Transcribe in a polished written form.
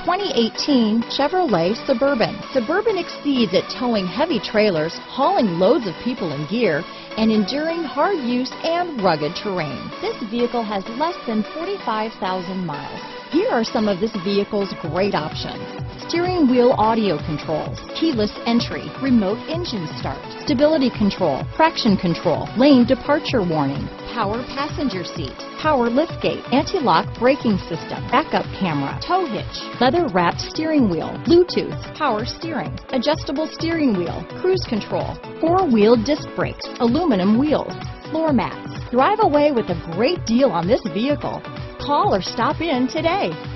2018 Chevrolet Suburban. Suburban exceeds at towing heavy trailers, hauling loads of people and gear, and enduring hard use and rugged terrain. This vehicle has less than 45,000 miles. Here are some of this vehicle's great options: steering wheel audio controls, keyless entry, remote engine start, stability control, traction control, lane departure warning, power passenger seat, power liftgate, anti-lock braking system, backup camera, tow hitch, leather-wrapped steering wheel, Bluetooth, power steering, adjustable steering wheel, cruise control, four-wheel disc brakes, aluminum wheels, floor mats. Drive away with a great deal on this vehicle. Call or stop in today.